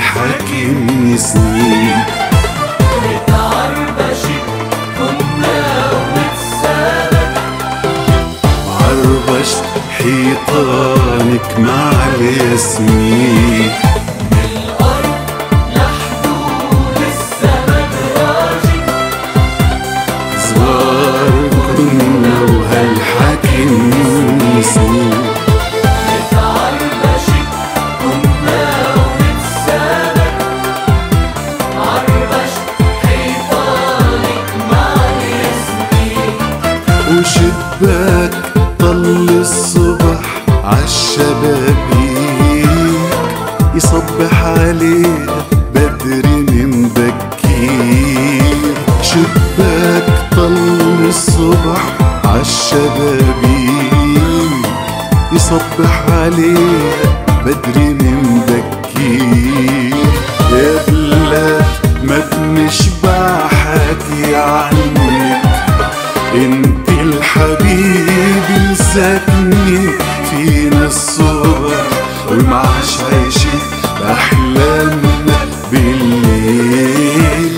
هالحكي سنين. متعربشت كنا ونتسابق، عربشت حيطانك مع الياسمين. من الأرض لحدود السما دراجي، صغار كنا وهالحكي سنين. متعربشت كنا ونتسابق، عربشت حيطانك مع الياسمين. وشباك طل الصبح عالشبابيك، يصبح عليها بدري من بكير. شباك طل الصبح عالشبابيك، يصبح عليها بدري من بكير. يا بلاد ما بنشبع حكي عنك، انت الحبيب الساكنة فينا الصبح، ومعاش عايشين بأحلامنا بالليل.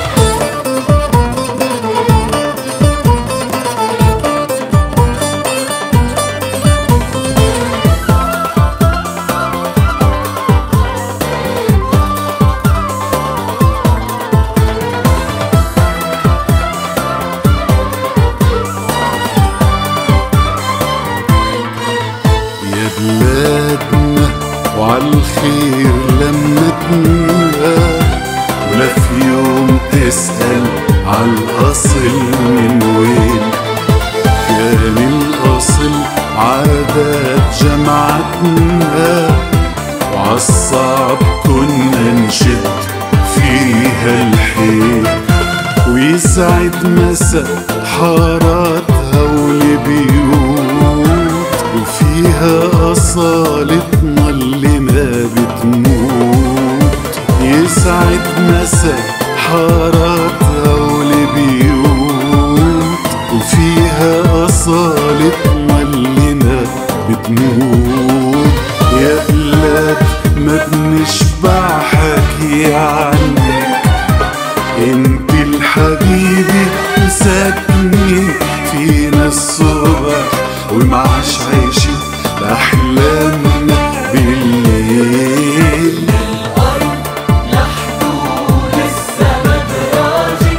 بلادنا وعالخير لمتنا، ولا في يوم تسأل عالأصل من وين. كان الأصل عادات جمعتنا، وعالصعب كنا نشد فيها الحيل. ويسعد مسا حاراتها والبيوت، وفيها أصالتنا اللي ما بتموت. يسعد مسا حاراتها والبيوت، وفيها أصالتنا اللي ما بتموت. يا بلاد ما بنشبع حكي عنك، انت الحبيبة ساكنة فينا الصبح، ومعاش عايشين بأحلامنا بالليل. من الأرض لحدود السما دراجي،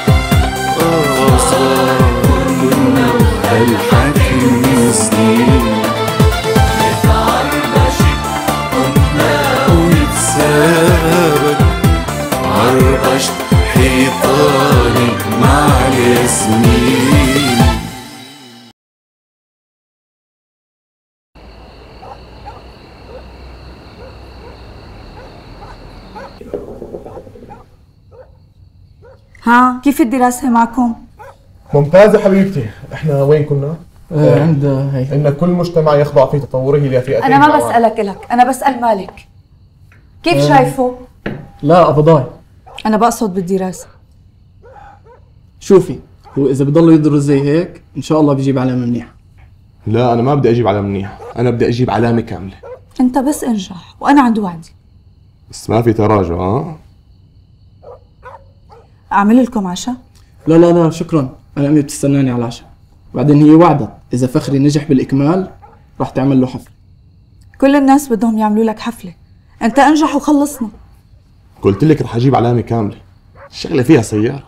صار كنا وهالحكي سنين. متعربشت كنا ونتسابق، عربشت حيطانك مع الياسمين. ها كيف الدراسة معكم؟ ممتازة حبيبتي. احنا وين كنا؟ عند هي ان كل مجتمع يخضع في تطوره لفئتين. أنا ما بسألك إلك، أنا بسأل مالك. كيف شايفه؟ لا أبضاي. أنا بقصد بالدراسة. شوفي، هو إذا بضل يدرس زي هيك إن شاء الله بيجيب علامة منيحة. لا أنا ما بدي أجيب علامة منيحة، أنا بدي أجيب علامة كاملة. أنت بس انجح وأنا عند وعدي. بس ما في تراجع. ها؟ أعمل لكم عشاء؟ لا لا لا شكرا، أنا أمي بتستناني على العشاء. بعدين هي وعدت إذا فخري نجح بالإكمال راح تعمل له حفلة. كل الناس بدهم يعملوا لك حفلة، أنت انجح وخلصنا. قلت لك رح أجيب علامة كاملة، الشغلة فيها سيارة.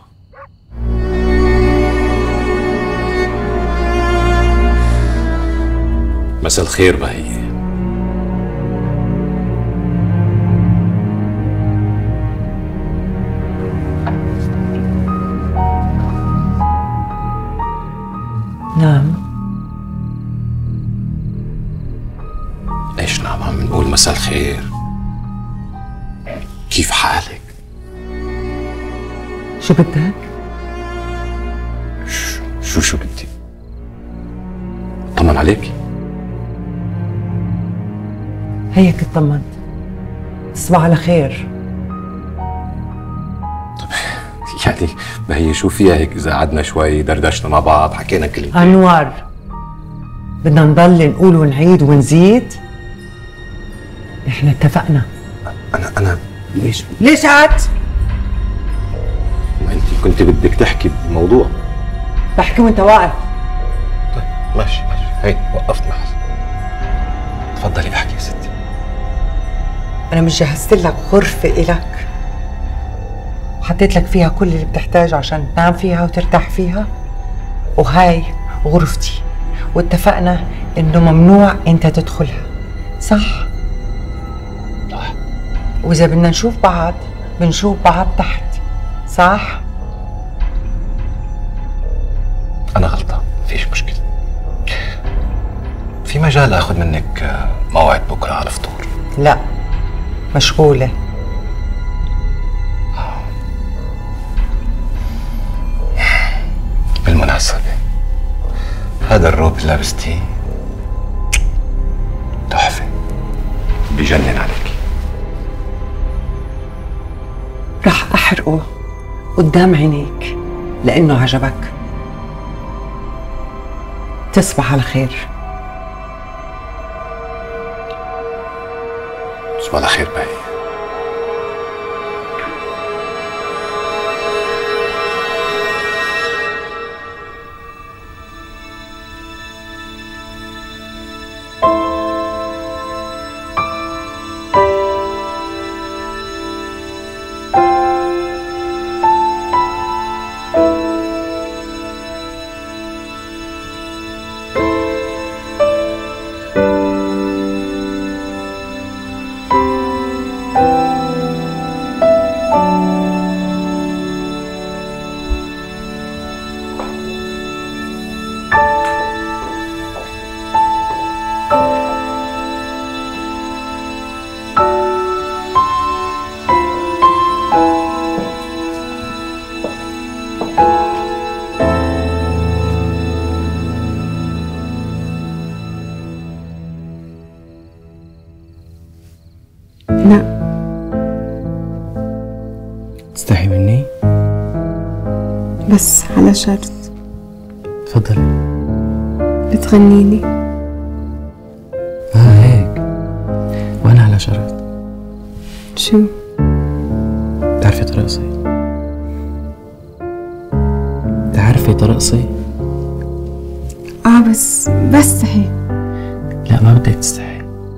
مساء الخير بهية. نعم. ليش نعم عم نقول مساء الخير؟ كيف حالك؟ شو بدك؟ شو بدي؟ طمن عليكي. هيك اطمنت. تصبح على خير. طب يعني بهي شو فيها هيك إذا قعدنا شوي دردشنا مع بعض حكينا كلمتين؟ أنوار، بدنا نضل نقول ونعيد ونزيد؟ احنا اتفقنا. ليش قعدت؟ ما انت كنت بدك تحكي بموضوع. بحكي وانت واقف. طيب ماشي هي وقفت معك. تفضلي احكي يا ستي. انا مش جهزت لك غرفة إلك وحطيت لك فيها كل اللي بتحتاجه عشان تنام فيها وترتاح فيها، وهاي غرفتي واتفقنا انه ممنوع انت تدخلها، صح؟ صح. واذا بدنا نشوف بعض بنشوف بعض تحت، صح؟ انا غلطان، فيش مشكلة. في مجال اخذ منك موعد بكره على الفطور؟ لا، مشغولة. بالمناسبة هذا الروب اللي لابستيه تحفة، بجنن عليك. رح أحرقه قدام عينيك لأنه عجبك. تصبح على خير. تصبح على خير باي. لا. تستحي مني؟ بس على شرط. تفضلي. بتغني لي؟ هيك. وانا على شرط. شو؟ بتعرفي ترقصي؟ بتعرفي ترقصي؟ بس بستحي. لا ما بدك تستحي.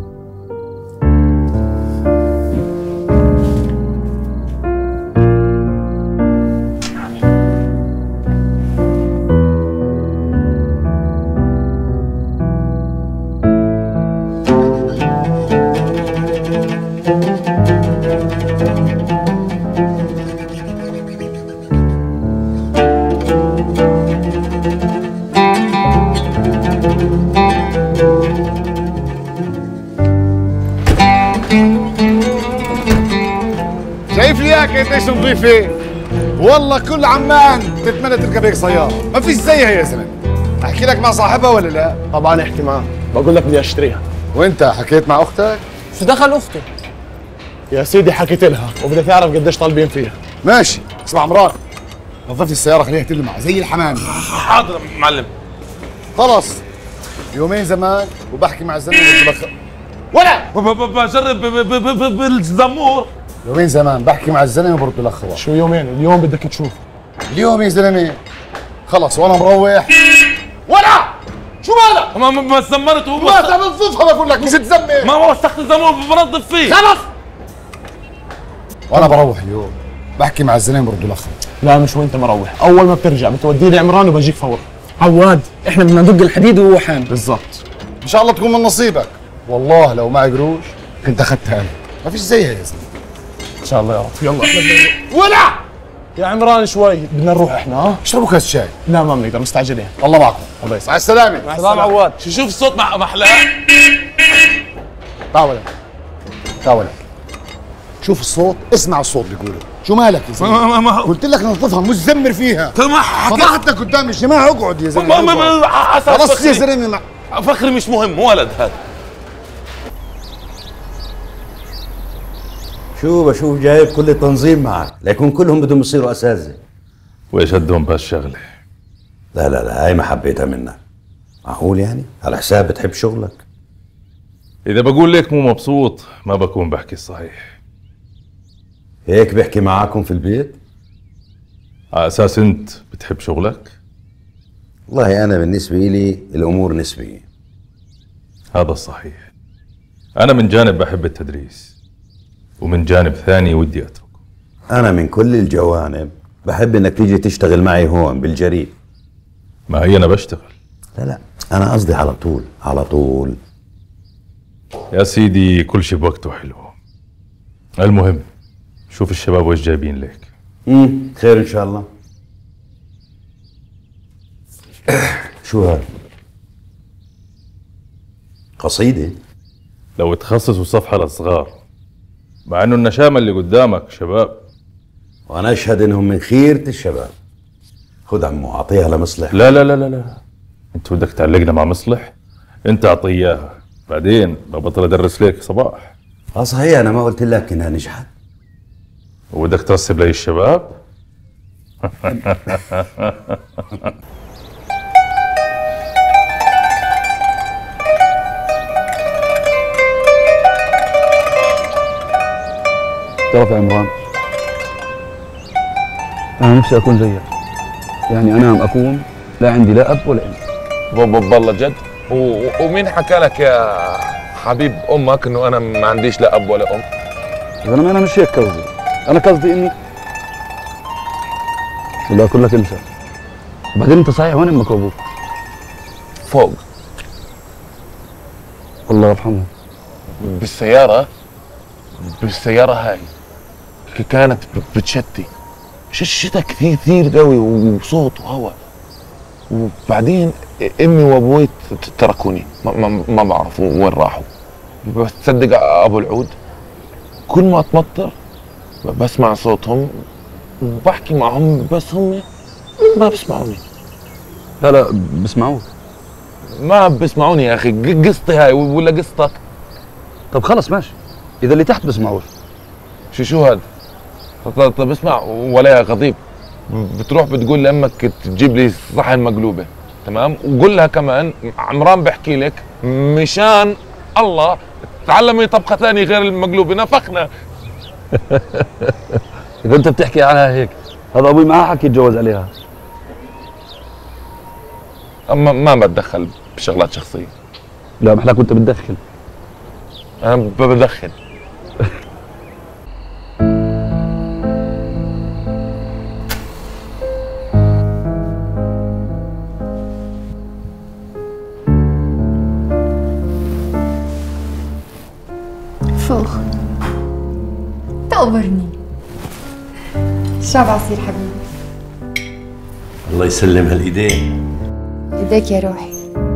شايف لي اياك قديش نظيفه؟ والله كل عمان تتمنى تركب هيك سياره، ما فيش زيها يا زلمه. احكي لك مع صاحبها ولا لا؟ طبعا احكي معاه، بقول لك بدي اشتريها. وانت حكيت مع اختك؟ شو دخل اخته؟ يا سيدي حكيت لها وبدها تعرف قديش طالبين فيها. ماشي، اسمع مراد، نظف لي السياره خليها تلمع زي الحمام. حاضر معلم. خلص يومين زمان وبحكي مع الزلمه ولا بجرب بالزمور. يومين زمان بحكي مع الزلمه برضه لك خبر. شو يومين؟ اليوم بدك تشوف. اليوم يا زلمه خلص وانا مروح. ولا شو مالك؟ ما زمرت هو. ما تنظفها بقول لك مش تزمر. ما وسخت الزمور بنظف فيه. خلص وانا بروح اليوم بحكي مع الزلمه برضه لك خبر. لا مش وانت مروح، اول ما بترجع بتوديه لعمران وبجيك فور. عواد، احنا بدنا ندق الحديد وهو حامل. بالضبط. ان شاء الله تكون من نصيبك. والله لو معي قروش كنت اخذتها انا، ما فيش زيها يا زلمه. ان شاء الله يا رب. يلا احنا ولا يا عمران شوي بدنا نروح احنا. اشربوا كاس شاي. لا ما بنقدر مستعجلين. الله معكم. الله يسلمك. مع السلامه. مع السلامه عواد. شوف الصوت محلاه. تعال تعال شوف الصوت، اسمع الصوت بيقولوا. شو مالك يا زلمه؟ قلت لك نظفها مش زمر فيها. فضحتك قدام الجماعه. اقعد يا زلمه. خلاص يا زلمه. فخري مش مهم، ولد هذا. شو بشوف جايب كل التنظيم معك، ليكون كلهم بدهم يصيروا اساتذه. وايش هدهم بهالشغله؟ لا هاي ما حبيتها منك. معقول يعني؟ على حساب بتحب شغلك؟ اذا بقول لك مو مبسوط ما بكون بحكي الصحيح. هيك بحكي معاكم في البيت؟ على اساس انت بتحب شغلك؟ والله انا بالنسبه لي الامور نسبيه. هذا الصحيح. انا من جانب بحب التدريس، ومن جانب ثاني ودي اترك. انا من كل الجوانب بحب انك تيجي تشتغل معي هون بالجريد. ما هي انا بشتغل. لا انا قصدي على طول على طول. يا سيدي كل شيء بوقته حلو. المهم شوف الشباب وش جايبين لك. خير ان شاء الله. شو هذا؟ قصيدة؟ لو تخصصوا صفحة للصغار، مع انه النشامة اللي قدامك شباب. وانا اشهد انهم من خيرة الشباب. خذ عمو اعطيها لمصلح. لا لا لا لا لا، انت بدك تعلقنا مع مصلح؟ انت اعطيه اياها، بعدين ببطل ادرس لك صباح. صحيح انا ما قلت لك انها نجحت. وبدك ترسب لي الشباب؟ تعرف يا عمران، أنا نفسي أكون زيك. يعني أنام أكون لا عندي لا أب ولا أم. بالله جد؟ ومين حكى لك يا حبيب أمك إنه أنا ما عنديش لا أب ولا أم؟ يا زلمة أنا مش هيك قصدي، أنا قصدي إني ولا أقول لك انسى. وبعدين أنت صحيح وين أمك وأبوك؟ فوق. الله يرحمهم. بالسيارة هاي كانت بتشتي الشتاء كثير قوي وصوت وهواء. وبعدين امي وابوي تركوني ما بعرف وين راحوا. بس تصدق ابو العود كل ما تمطر بسمع صوتهم وبحكي معهم بس هم ما بسمعوني. لا بسمعوك. ما بسمعوني يا اخي. قصتي هاي ولا قصتك؟ طب خلص ماشي، اذا اللي تحت بسمعوش. شو هذا؟ طب اسمع ولا يا خطيب، بتروح بتقول لامك تجيب لي صحن مقلوبه، تمام؟ وقول لها كمان عمران بحكي لك مشان الله تعلمي طبخه ثانيه غير المقلوبه، نفخنا. اذا انت بتحكي عنها هيك، هذا ابوي معاه حكي يتجوز عليها. اما ما بتدخل بشغلات شخصيه. لا محلاك وانت بتدخل. انا بدخن. فوخ تقبرني. شو بعصير حبيبي؟ الله يسلم هالايدين. ايديك يا روحي.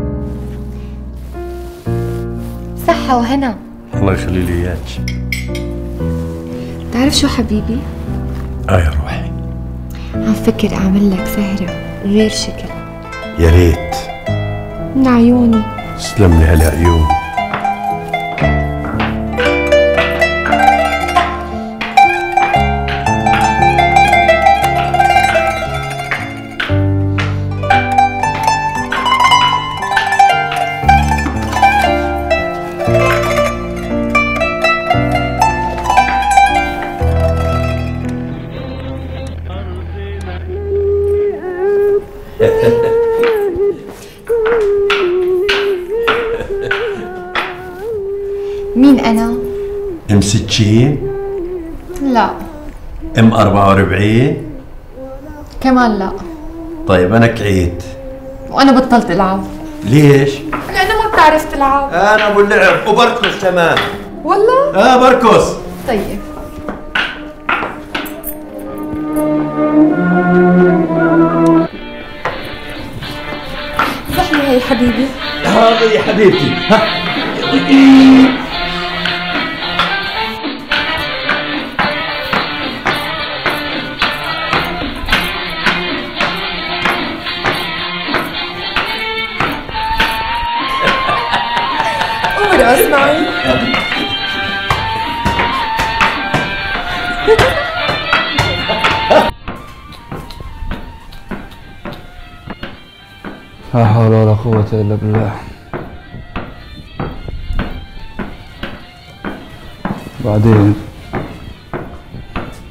صحة وهنا. الله يخلي لي اياك. تعرف شو حبيبي؟ يا روحي. عم فكر اعمل لك سهرة غير شكل. يا ريت. من عيوني. تسلم لي هالعيون. مين أنا؟ ام 60؟ لا. ام 44؟ كمان لا. طيب أنا كعيت. وأنا بطلت ألعب. ليش؟ لأنه ما بتعرف تلعب. أنا أبو اللعب وبركض كمان. والله؟ بركض. طيب. صح لي هي حبيبي. هذا يا حبيبتي. ورقص معي. لا حول ولا قوة إلا بالله. بعدين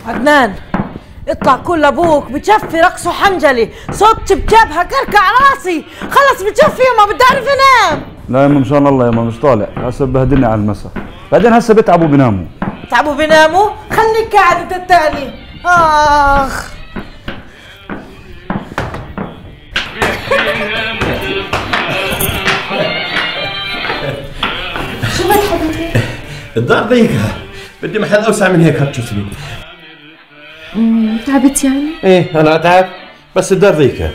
عدنان اطلع كل ابوك بتشفي رقصه حنجلي، صوت بجبهه كركع راسي، خلص بتشفي وما بدي اعرف انام. لا يما ان شاء الله يما مش طالع، هسه ببهدلني على المساء، بعدين هسه بتعبوا بيناموا. تعبوا بيناموا؟ خليك قاعد انت الثاني. اخ شو بدك حبيبي؟ الدار ضيقة، بدي محل أوسع من هيك هتشوفني. تعبت يعني؟ إيه أنا أتعب بس الدار ضيقة.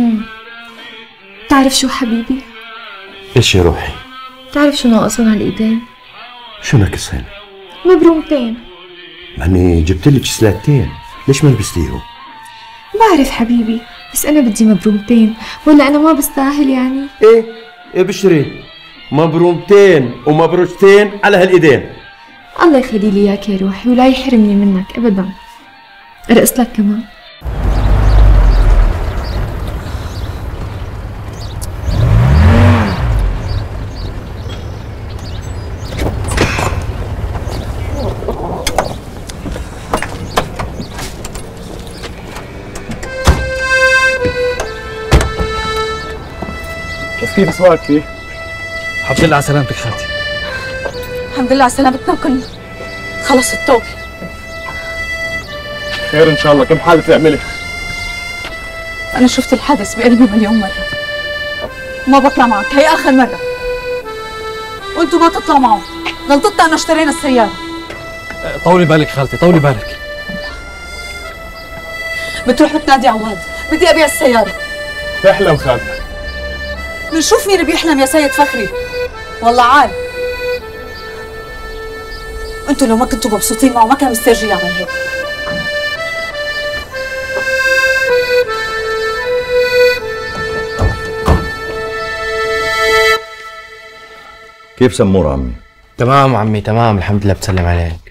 بتعرف شو حبيبي؟ إيش يا روحي؟ بتعرف شو ناقصهم هالإيدين؟ شو ناقصهن؟ مبرومتين. ماني جبت لك سلاتين، ليش ما لبستيهم؟ بعرف حبيبي، بس أنا بدي مبرومتين، ولا أنا ما بستاهل يعني؟ إيه بشري مبرومتين ومبروشتين على هالإيدين. الله يخلي لي إياك يا روحي ولا يحرمني منك أبدا. أرقص لك كمان. كيف اسمعك فيه؟ الحمد لله على سلامتك خالتي. الحمد لله على سلامتنا كلنا. خلص التوبة. خير ان شاء الله، كم حادث تعملي؟ أنا شفت الحادث بقلبي مليون مرة. ما بطلع معك، هي آخر مرة. وأنتوا ما تطلعوا معه، غلطتنا أنا اشترينا السيارة. طولي بالك خالتي، طولي بالك. بتروح بتنادي عواد، بدي أبيع السيارة. تحلم خالتك. بنشوف مين بيحلم يا سيد فخري. والله عال. انتوا لو ما كنتوا مبسوطين معه ما كان مسترجي يعمل هيك. كيف سمور عمي؟ تمام عمي تمام، الحمد لله. بتسلم عليك.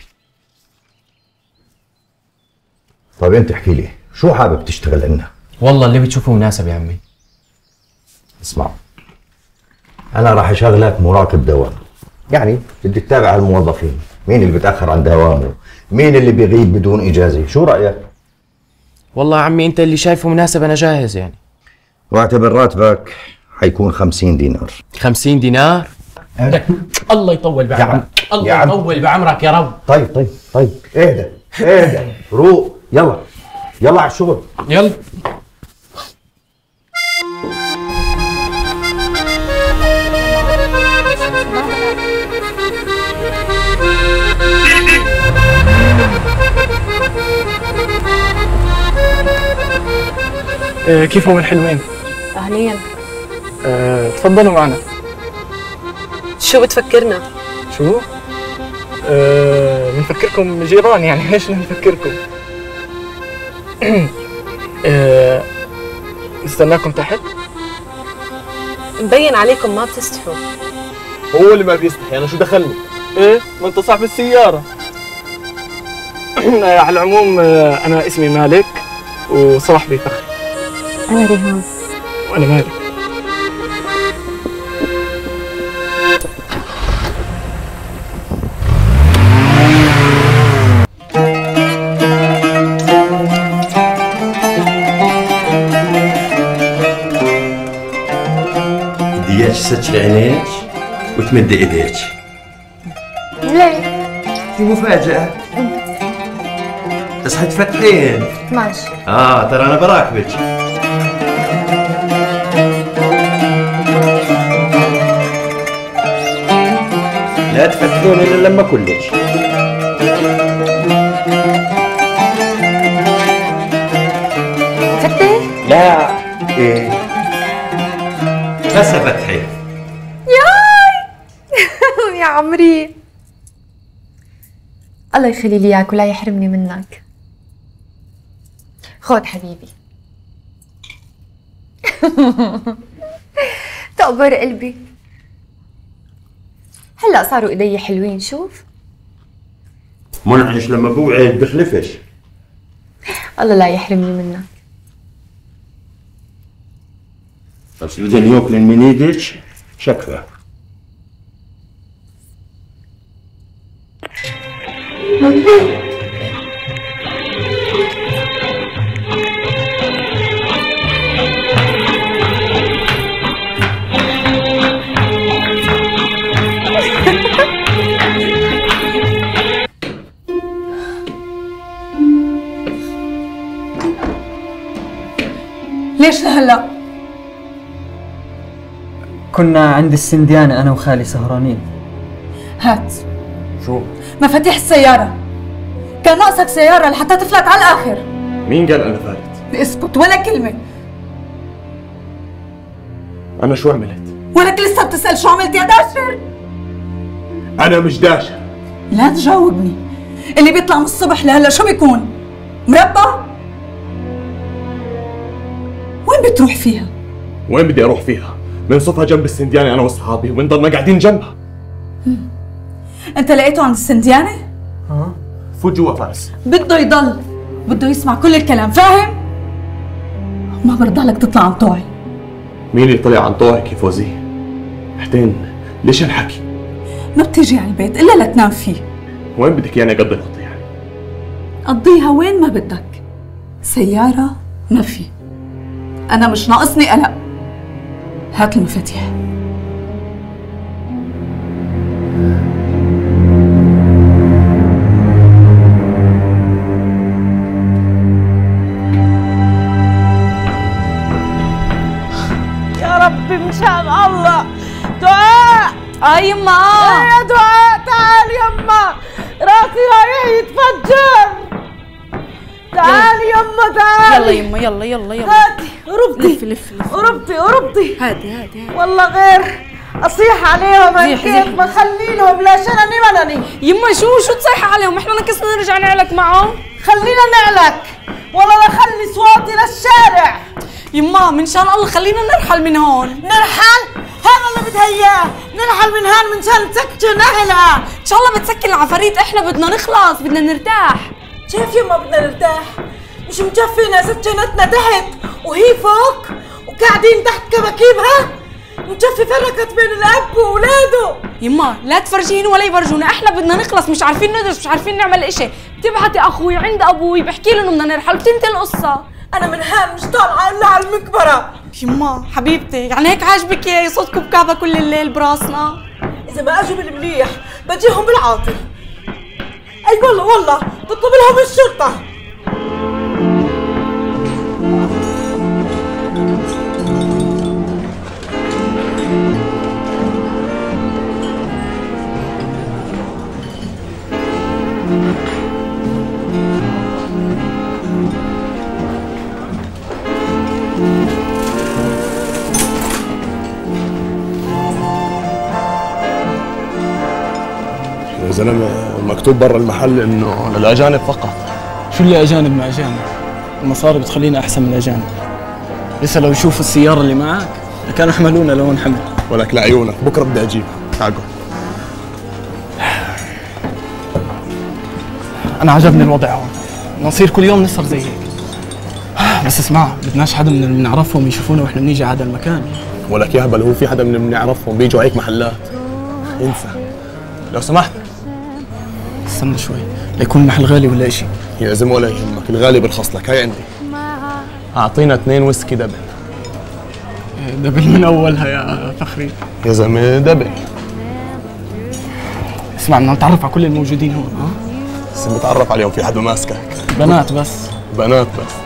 طيب انت احكي لي شو حابب تشتغل عندنا؟ والله اللي بتشوفه مناسب يا عمي. اسمع، انا راح اشغلك مراقب دوام، يعني بدك تتابع الموظفين، مين اللي بتاخر عن دوامه، مين اللي بيغيب بدون اجازه، شو رايك؟ والله يا عمي انت اللي شايفه مناسب انا جاهز يعني. واعتبر راتبك حيكون 50 دينار. 50 دينار؟ الله يطول بعمرك، الله يطول بعمرك يا رب. طيب اهدى روق، يلا على الشغل. يلا. كيفهم الحلوين؟ أهلين. تفضلوا معنا. شو بتفكرنا؟ شو؟ بنفكركم جيران يعني، ليش بنفكركم؟ نستناكم تحت؟ مبين عليكم ما بتستحوا. هو اللي ما بيستحي، انا شو دخلني؟ ايه؟ ما انت صاحب السيارة. على العموم انا اسمي مالك وصاحبي فخري. أنا ريهام. وأنا مالك. بدي اياك تسكري عينيك وتمدي ايديك. ليه؟ في مفاجأة. بس حتفتحين. ماشي. ترى انا براكبك. لا تفتحون الا لما كلش. فتح؟ لا ايه هسه فتحي. ياي يا عمري، الله يخلي لي اياك ولا يحرمني منك. خذ حبيبي. تقبر قلبي. هلا صاروا ايدي حلوين، شوف. منعش لما بوعد بخلفش. الله لا يحرمني منك. بس بدهم ياكلن من ايدك شكفى. ليش لهلا؟ كنا عند السنديانة أنا وخالي سهرانين. هات شو؟ مفاتيح السيارة. كان ناقصك سيارة لحتى تفلت على الآخر. مين قال أنا فارت؟ اسكت ولا كلمة. أنا شو عملت؟ ولك لسه بتسأل شو عملت يا داشر؟ أنا مش داشر. لا تجاوبني. اللي بيطلع من الصبح لهلا شو بيكون؟ مربى؟ وين بتروح فيها؟ وين بدي أروح فيها؟ بنصفها جنب السنديانة أنا وأصحابي وبنضلنا قاعدين جنبها. أنت لقيته عند السنديانة؟ فوت جوا فارس. بده يضل، بده يسمع كل الكلام، فاهم؟ ما برضى لك تطلع عن طوعي. مين اللي طلع عن طوعك يا فوزية؟ بعدين ليش هالحكي؟ ما بتيجي على البيت إلا لتنام فيه. وين بدك يعني أقضي القضية يعني؟ قضيها وين ما بدك. سيارة ما في. أنا مش ناقصني قلق. هات المفاتيح. يا ربي مشان الله. دعاء. يما. يا دعاء تعال يما، راسي رايح يتفجر. تعالي يما تعالي. يلا يما يلا يلا يلا. هاتي قربتي. لف قربتي. هاتي. والله غير اصيح عليهم من كيف ما خليلهم لا شنني منني. يما شو تصيح عليهم؟ احنا نكسنا نرجع نعلك معهم. خلينا نعلك ولا نخلي صوتي للشارع. يما من شان الله خلينا نرحل من هون. نرحل؟ هذا اللي بدها اياه. نرحل من هون من شان تسكن اهلها. ان شاء الله بتسكن العفاريت، احنا بدنا نخلص، بدنا نرتاح. كيف يما بدنا نرتاح؟ مش مكفينا سكنتنا تحت وهي فوق وقاعدين تحت كباكيبها؟ مكفي فرقت بين الاب واولاده. يما لا تفرجيهن ولا يفرجونا، احنا بدنا نخلص، مش عارفين ندرس، مش عارفين نعمل اشي. بتبعتي اخوي عند ابوي بحكي له انه بدنا نرحل وبتنتهي القصه. انا من هان مش طالعه الا على المقبره. يما حبيبتي يعني هيك عاجبك صوتكم بكعبه كل الليل براسنا؟ اذا ما اجوا بالمليح بجيهم بالعاطل. اي والله تطلب لهم الشرطه. يا زلمة مكتوب برا المحل إنه للأجانب فقط. شو اللي أجانب مع أجانب؟ المصاري بتخلينا أحسن من الأجانب. لسه لو يشوفوا السيارة اللي معك كانوا حملونا لو انحمل. ولك لعيونك بكرة بدي أجيب. تعال. أنا عجبني الوضع هون، نصير كل يوم نسهر زي هيك. بس اسمع، بدناش حدا من اللي بنعرفهم يشوفونا واحنا بنيجي على هذا المكان. ولك يا هبل هو في حدا من اللي بنعرفهم بيجوا هيك محلات؟ انسى. لو سمحت استنى شوي ليكون المحل غالي ولا اشي. يا زلمة ولا يهمك، الغالي برخص لك. هاي عندي. أعطينا 2 ويسكي دبل. دبل من أولها يا فخري. يا زلمة دبل. اسمع بدنا نتعرف على كل الموجودين هون. بس بتعرف عليهم في حدا ماسكك؟ بنات بس. بنات بس.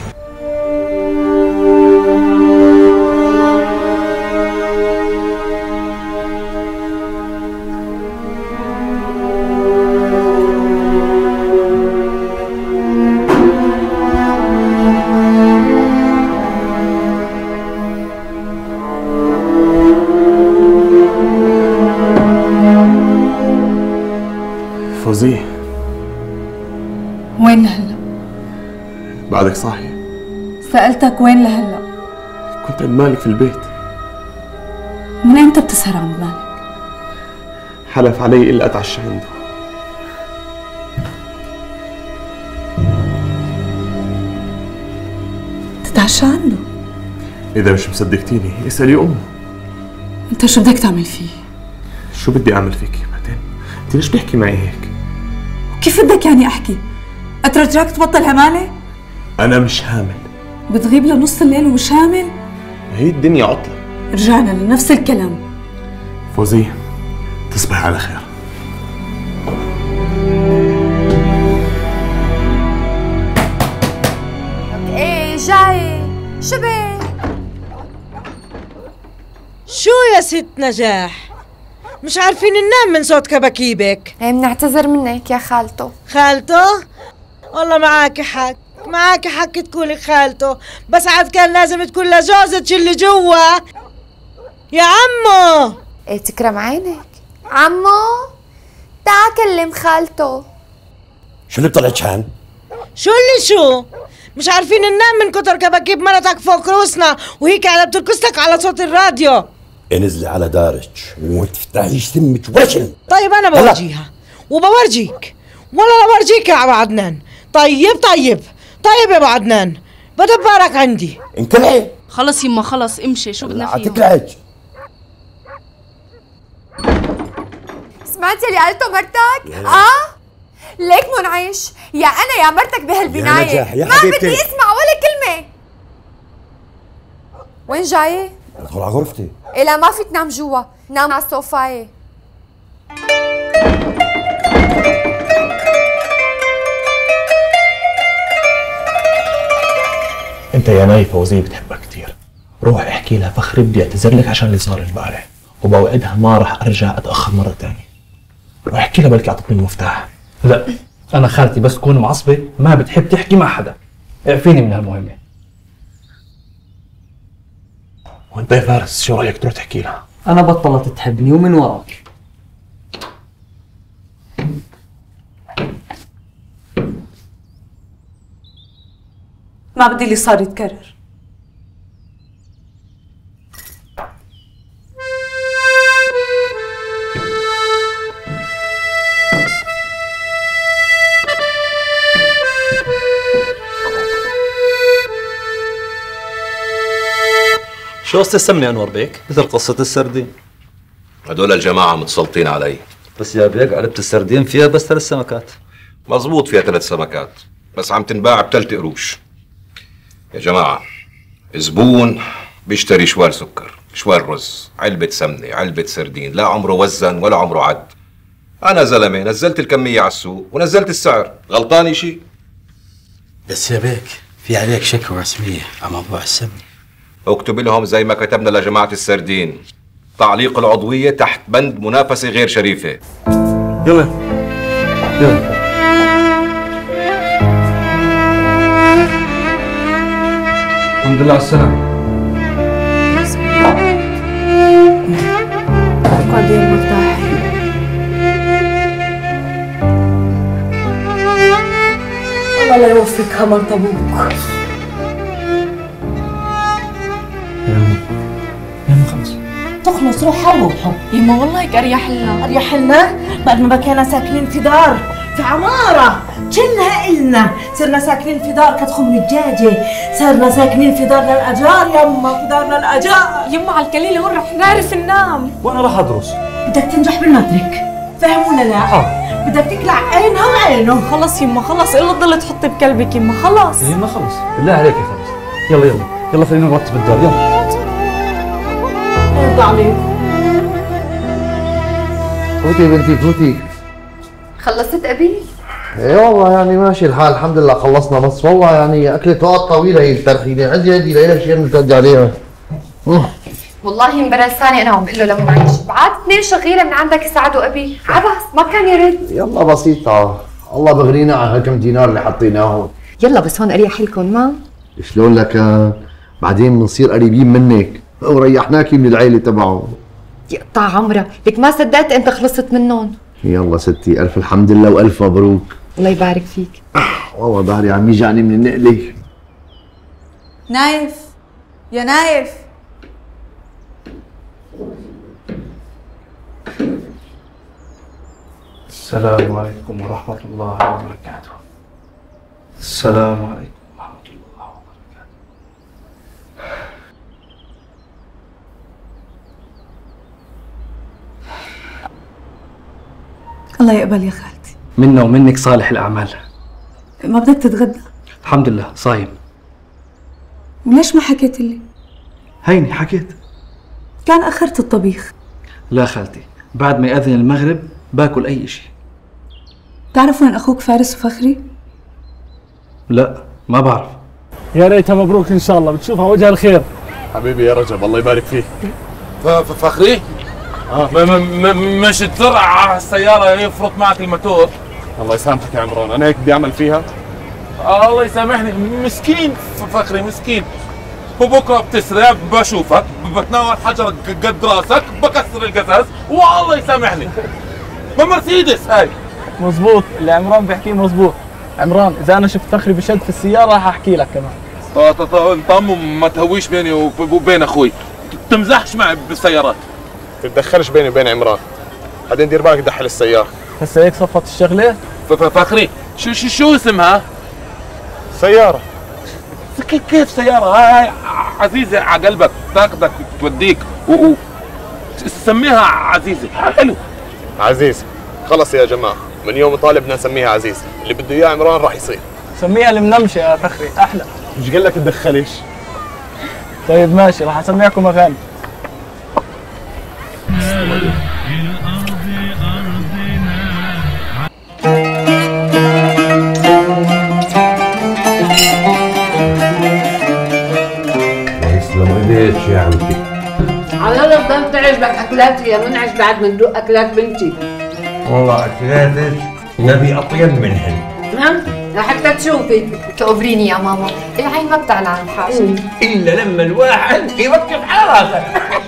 فوزية وين لهلا؟ بعدك صاحية؟ سألتك وين لهلا؟ كنت عند مالك في البيت. من امتى بتسهر عند مالك؟ حلف علي إلا أتعشى عنده. تتعشى عنده؟ إذا مش مصدقتيني اسألي أمه. أنت شو بدك تعمل فيه؟ شو بدي أعمل فيكي بعدين؟ أنت ليش بتحكي معي هيك؟ كيف بدك يعني أحكي؟ أترجاك تبطل همالة؟ أنا مش هامل. بتغيب لنص الليل ومش هامل؟ هي الدنيا عطلة. رجعنا لنفس الكلام. فوزية تصبح على خير. ايه جاي شو بك؟ ست نجاح، مش عارفين ننام من صوت كباكيبك. بنعتذر منك يا خالته. خالته؟ والله معاكي حق، معاكي حق تقولي خالته، بس عاد كان لازم تكون لجوزتش اللي جوا. يا عمو ايه تكرم عينك. عمو تعا كلم خالته. شو اللي بطلع شحن؟ شو اللي شو؟ مش عارفين ننام من كتر كباكيب مرتك فوق روسنا وهيك قاعدة بتركستك على صوت الراديو. انزلي على دارك وما تفتحيش سمك وشن. طيب انا بورجيها وبورجيك، ولا بورجيك يا ابو عدنان. طيب يا ابو عدنان، بدبرك عندي. انكلعي. خلص يما خلص امشي، شو بدنا فيه؟ تكلعج. سمعتي اللي قالته مرتك؟ ليك منعش يا انا يا مرتك بهالبنايه. يا نجاح يا ما حبيبتي، بدي اسمع ولا كلمه. وين جايه؟ ادخل على غرفتي. إلا ما فيك تنام جوا، نام على الصوفايه. انت يا نايف فوزية بتحبها كتير، روح احكي لها فخري بدي اعتذر لك عشان اللي صار امبارح، وبوعدها ما راح ارجع اتاخر مره ثانيه. روح احكي لها بلكي اعطتني المفتاح. لا انا خالتي بس تكون معصبه ما بتحب تحكي مع حدا، اعفيني من هالمهمه. وانت يا فارس شو رايك تروح تحكي لها؟ انا بطلت تحبني ومن وراك. ما بدي اللي صار يتكرر. شو قصة السمنة أنور بيك؟ مثل قصة السردين. هدول الجماعة متسلطين علي. بس يا بيك علبة السردين فيها بس 3 سمكات. مزبوط فيها 3 سمكات، بس عم تنباع ب3 قروش. يا جماعة زبون بيشتري شوال سكر، شوال رز، علبة سمنة، علبة سردين، لا عمره وزن ولا عمره عد. أنا زلمة نزلت الكمية على السوق ونزلت السعر، غلطاني شيء؟ بس يا بيك في عليك شكوى رسمية على موضوع السمنة. اكتب لهم زي ما كتبنا لجماعة السردين، تعليق العضوية تحت بند منافسة غير شريفة. يلا يلا. الحمد لله على السلامة. اقعدي يا المفتاح. الله لا يوفقك همرت ابوك. تخلص روح روحوا. يما والله هيك اريح لنا. اريح لنا؟ بعد ما بكينا ساكنين في دار، في عمارة كلها إلنا، صرنا ساكنين في دار كتخم الدجاجة، صرنا ساكنين في دار للأجار يما، في دار للأجار. يما على القليلة هون رح نعرف ننام. وأنا راح أدرس. بدك تنجح بالمدرك، فاهم ولا لا؟ بدك تقلع عينها وعينه. خلص يما خلص، إلا تضل تحطي بقلبك يما خلص. يما خلص، بالله عليك يا خلص. يلا يلا يلا خلينا نرتب الدار يلا. يرضى عليك. فوتي يا بنتي فوتي. خلصت أبي؟ ايه والله يعني ماشي الحال الحمد لله، خلصنا بس والله يعني اكلت وقت طويل هي الترحيله، عندي لها شيء بنترجع عليها. والله امبارح لساني انا عم بقول له لمنعش، بعد 2 شغيله من عندك يساعدوا ابي، عبس ما كان يرد. يلا بسيطه، الله بغرينا على هالكم دينار اللي حطيناهم. يلا بس هون اريح لكم ما؟ شلون لك بعدين بنصير قريبين منك وريحناكي من العيله تبعه. يقطع عمرك، لك ما صدقت انت خلصت منهم. يلا ستي الف الحمد لله والف مبروك. الله يبارك فيك. والله ظهري عم يجعني من النقله. نايف يا نايف. السلام عليكم ورحمة الله وبركاته. السلام عليكم ورحمة الله وبركاته. الله يقبل يا خالتي. منا ومنك صالح الأعمال. ما بدك تتغدى؟ الحمد لله صايم. وليش ما حكيت لي؟ هيني حكيت. كان أخرت الطبيخ. لا خالتي، بعد ما يأذن المغرب باكل أي شيء. تعرف وين أخوك فارس وفخري؟ لا ما بعرف. يا ريتها مبروك ان شاء الله، بتشوفها وجه الخير. حبيبي يا رجب الله يبارك فيك. فخري؟ مش تسرع على السيارة يفرط معك الماتور. الله يسامحك يا عمران، انا هيك بدي اعمل فيها؟ الله يسامحني، مسكين فخري مسكين. وبكره بتسرع بشوفك بتناول حجر قد راسك بكسر القزاز والله يسامحني. ما مرسيدس هاي. مزبوط اللي عمران بيحكيه مزبوط. عمران اذا انا شفت فخري بشد في السياره راح احكي لك كمان. طم ما تهويش بيني وبين اخوي، تمزحش معي بالسيارات. تتدخلش بيني وبين عمران، بعدين دير بالك دحل السياره. هسه هيك صفت الشغله. فخري شو اسمها؟ سياره. كيف سياره؟ هاي عزيزه على قلبك، تاخذك توديك سميها عزيزه. حلو عزيزه. خلص يا جماعه، من يوم طالبنا نسميها عزيزه، اللي بده اياه عمران راح يصير. سميها المنمشه يا فخري احلى. مش قال لك تدخلش؟ طيب ماشي، راح اسمعكم اغاني. يسلم ايديك يا عمتي. على الله ضل تعجبك اكلاتي يا منعش بعد ما ندوق اكلات بنتي. والله اكلاتك نبي اطيب منهن. لحتى تشوفي. تقبريني يا ماما، العين ما بتعلى عن الحاجة الا لما الواحد يوقف على راسك.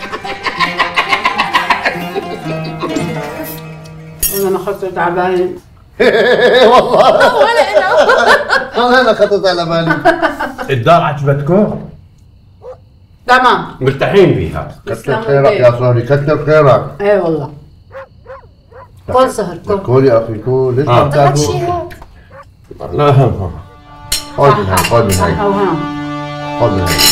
انا خطر تعبان. والله ولا انا والله انا خطرت على بالي. الدار عجبتكم؟ تمام مرتاحين فيها؟ كتر خيرك يا صاحبي، كتر خيرك. ايه والله. كل سهر كل يا اخي كل. ليش ما بتاكلوا؟ لا هم خذ من هاي، خذ من هاي، خذ من هاي.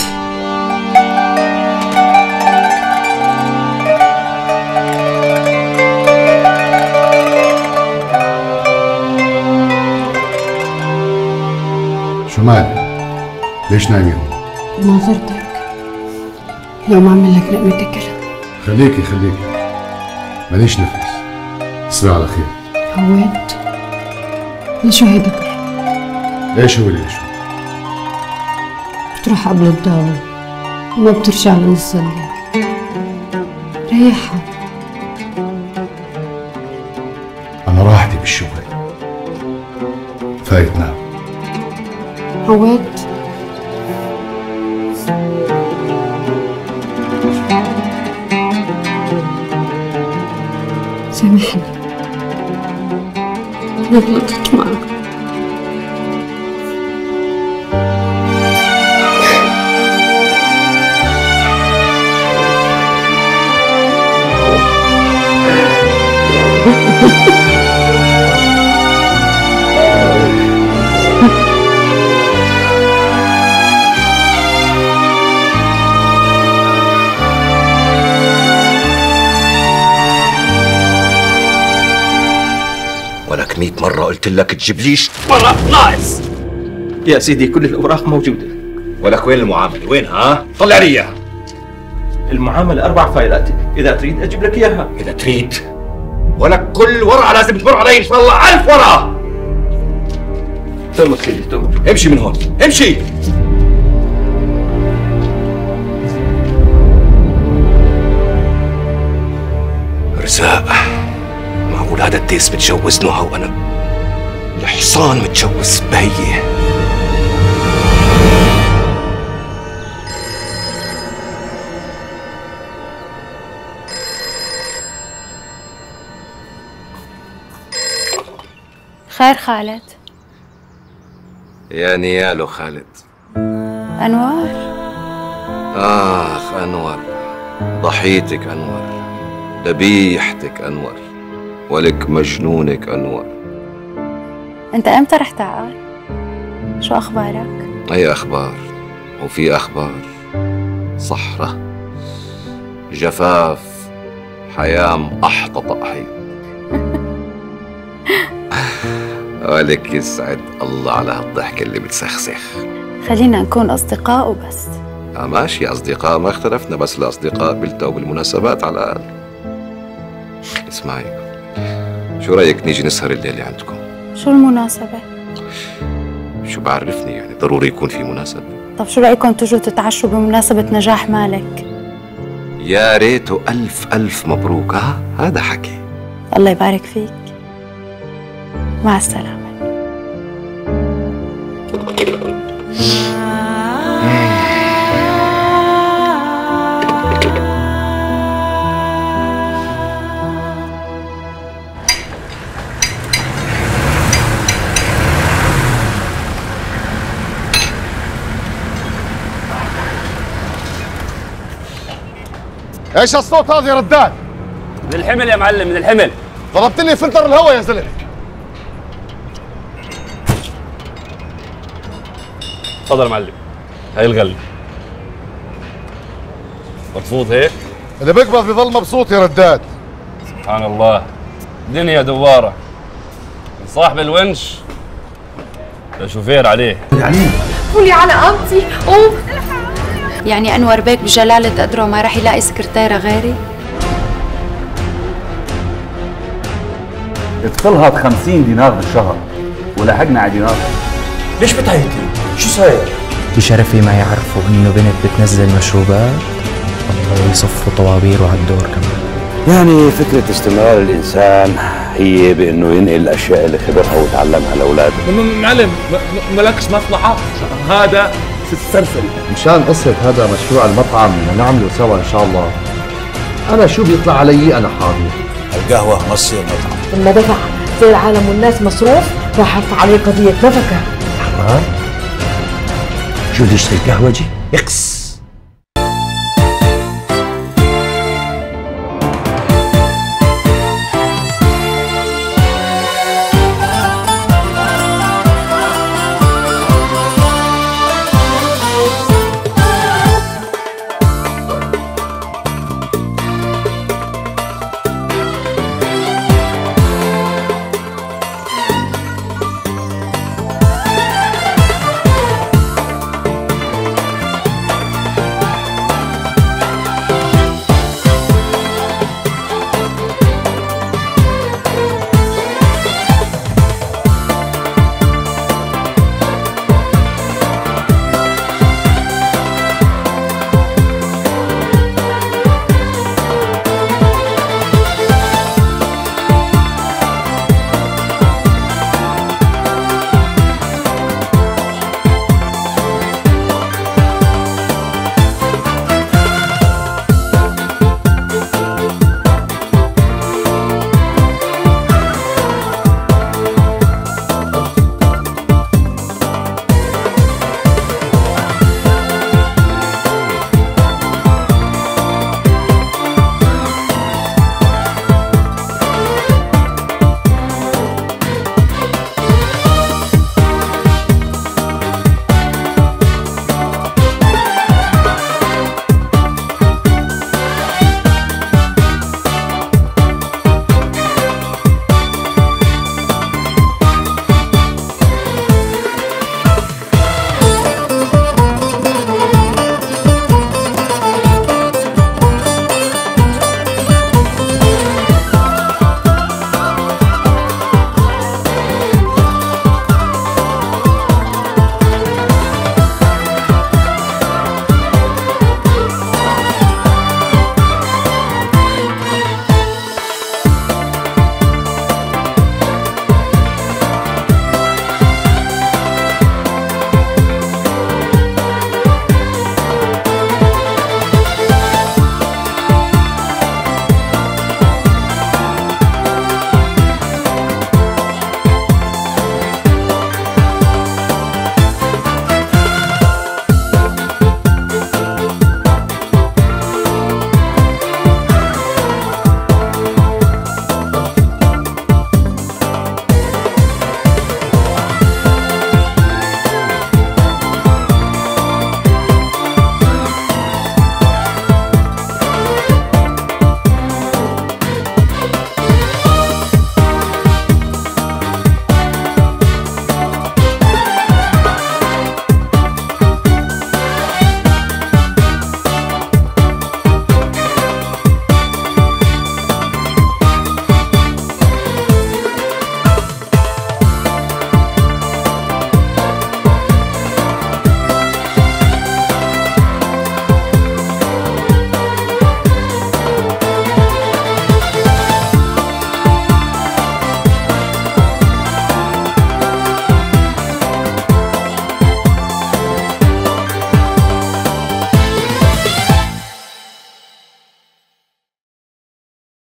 شو مالك؟ ليش نايمة هون؟ ناظرتك اليوم عامل لك لقمة تاكلها. خليكي ماليش نفس. تصبحي على خير. عواد ليش هيدا؟ ليش هو؟ بتروح قبل الدواء وما بترجع لنص الليل. ريحها. أنا راحتي بالشغل، فايت نام. عواد سامحني، أنا غلطت معك. ولك 100 مرة قلت لك تجيبليش ورق ناقص. يا سيدي كل الأوراق موجودة. ولك وين المعاملة؟ وين ها؟ طلع لي إياها. المعاملة 4 فايلات، إذا تريد أجيب لك إياها. إذا تريد. ولك كل ورقة لازم تمر علي إن شاء الله 1000 ورقة. تمت سيدي تمت. امشي من هون، امشي. رزاق، معقول هذا الديس متجوز نهى وأنا الحصان متجوز بهية؟ خير خالد. يا نيالو خالد. أنوار. آخ أنور، ضحيتك أنور، ذبيحتك أنور، ولك مجنونك أنور. أنت إمتى رح تعقل؟ شو أخبارك؟ أي أخبار؟ وفي أخبار؟ صحراء، جفاف، حياة مقحطة أحيط. ولك يسعد الله على هالضحكة اللي بتسخسخ. خلينا نكون أصدقاء وبس. ماشي أصدقاء، ما اختلفنا، بس الأصدقاء بيلتقوا بالمناسبات على الأقل. اسمعي، شو رأيك نيجي نسهر الليلة عندكم؟ شو المناسبة؟ شو بعرفني يعني، ضروري يكون في مناسبة. طب شو رأيكم تجوا تتعشوا بمناسبة نجاح مالك؟ يا ريته ألف ألف مبروك. هذا حكي. الله يبارك فيك. مع السلامة. ايش الصوت هذا يا رداد؟ من الحمل يا معلم، من الحمل. ضربت لي فلتر الهواء يا زلمه. تفضل يا معلم، هاي الغله. مبسوط هيك؟ اللي بيقبض بيضل مبسوط يا رداد. سبحان الله، دنيا دواره، من صاحب الونش لشوفير عليه. قولي على قامتي قوم. يعني أنور بيك بجلالة قدره ما رح يلاقي سكرتيرة غيري؟ ادخلها ب50 دينار بالشهر ولحقنا على دينار. ليش بتعيطي؟ شو صاير؟ بشرفي ما يعرفوا انه بنت بتنزل مشروبات، الله يصفوا طوابير على الدور كمان. يعني فكرة استمرار الإنسان هي بأنه ينقل الأشياء اللي خبرها وتعلمها لأولاده. معلم مالكش مصلحة، هذا في السرسري. مشان قصة هذا مشروع المطعم نعمله سوا إن شاء الله. أنا شو بيطلع علي أنا حاضر. القهوة ما تصير مطعم. لما دفع زي العالم والناس مصروف راح ارفع عليه قضية نفقة. حرام؟ شو بدي اشتري قهوجي؟ اقص.